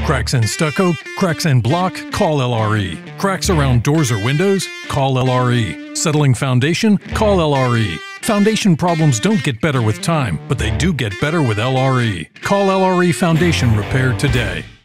Cracks in stucco, cracks in block, call LRE. Cracks around doors or windows, call LRE. Settling foundation, call LRE. Foundation problems don't get better with time, but they do get better with LRE. Call LRE Foundation Repair today.